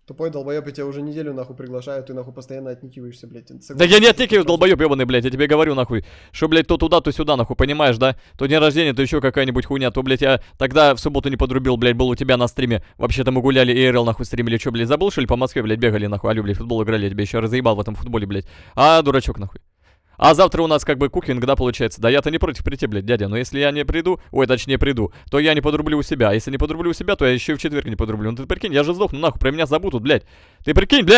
Тупой долбоеб, я тебя уже неделю нахуй приглашаю, ты нахуй постоянно отникиваешься, блядь. Да я не отникиваюсь, долбоеб ебаный, блядь, я тебе говорю нахуй, что, блядь, то туда, то сюда, нахуй, понимаешь, да? То день рождения, то еще какая-нибудь хуйня, то, блядь, я тогда в субботу не подрубил, блядь, был у тебя на стриме. Вообще-то мы гуляли, ИРЛ, нахуй, стримили, что, блядь, забыл, что ли, по Москве, блядь, бегали, нахуй, алю, блядь, футбол играли, я тебя еще разъебал в этом футболе, блядь. А, дурачок, нахуй. А завтра у нас как бы кукинг, да, получается? Да я-то не против прийти, блядь, дядя. Но если я не приду, ой, точнее приду, то я не подрублю у себя. А если не подрублю у себя, то я еще и в четверг не подрублю. Ну ты прикинь, я же сдохну, нахуй, про меня забудут, блядь. Ты прикинь, блядь.